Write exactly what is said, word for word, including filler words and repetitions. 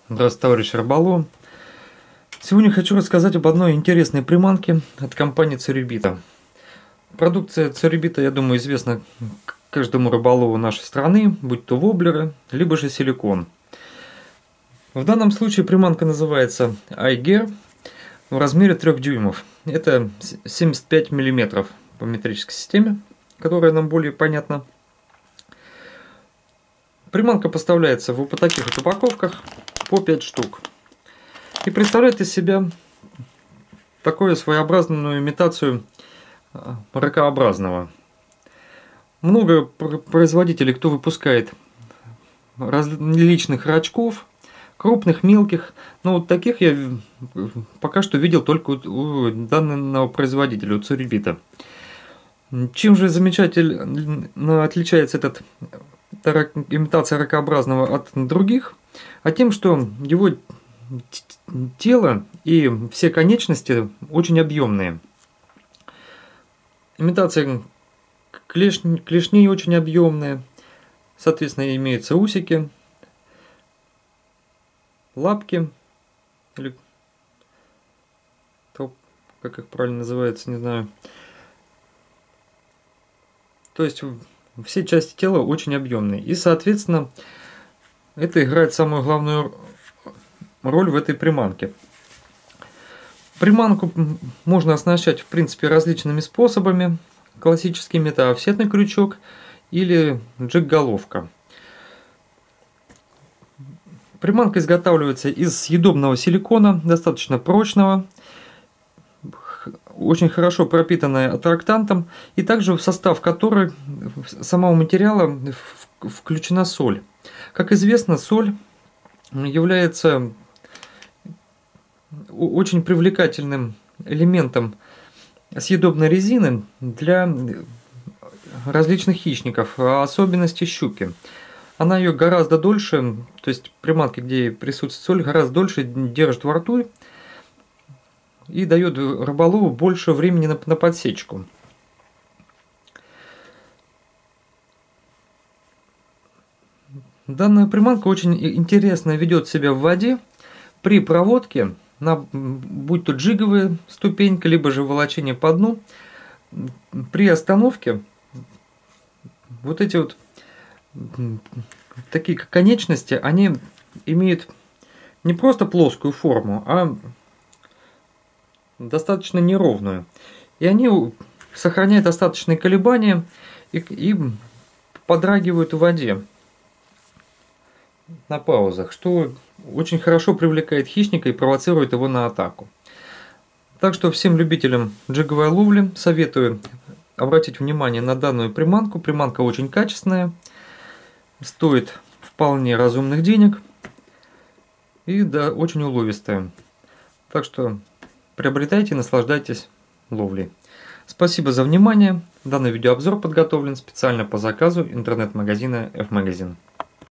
Здравствуйте, товарищ рыболов. Сегодня хочу рассказать об одной интересной приманке от компании Церебита. Продукция Церебита, я думаю, известна каждому рыболову нашей страны, будь то воблеры, либо же силикон. В данном случае приманка называется iGear в размере трёх дюймов. Это семьдесят пять миллиметров по метрической системе, которая нам более понятна. Приманка поставляется в вот таких вот упаковках по пять штук. И представляет из себя такую своеобразную имитацию ракообразного. Много производителей, кто выпускает различных рачков, крупных, мелких. Но вот таких я пока что видел только у данного производителя, у Церебита. Чем же замечательно отличается этот имитация ракообразного от других? А тем, что его тело и все конечности очень объемные. Имитация клешни, клешней очень объемная. Соответственно, имеются усики, лапки, или то, как их правильно называется, не знаю. То есть все части тела очень объемные. И, соответственно, это играет самую главную роль в этой приманке. Приманку можно оснащать, в принципе, различными способами. Классическими — это офсетный крючок или джиг-головка. Приманка изготавливается из съедобного силикона, достаточно прочного, очень хорошо пропитанная аттрактантом, и также в состав которой самого материала включена соль. Как известно, соль является очень привлекательным элементом съедобной резины для различных хищников, а особенности щуки. Она ее гораздо дольше, то есть приманки, где присутствует соль, гораздо дольше держит во рту и дает рыболову больше времени на, на подсечку. Данная приманка очень интересно ведет себя в воде при проводке, на, будь то джиговая ступенька, либо же волочение по дну. При остановке вот эти вот такие конечности, они имеют не просто плоскую форму, а достаточно неровную. И они сохраняют остаточные колебания и, и подрагивают в воде на паузах, что очень хорошо привлекает хищника и провоцирует его на атаку. Так что всем любителям джиговой ловли советую обратить внимание на данную приманку. Приманка очень качественная, стоит вполне разумных денег и да, очень уловистая. Так что приобретайте и наслаждайтесь ловлей. Спасибо за внимание. Данный видеообзор подготовлен специально по заказу интернет-магазина F-Magazine.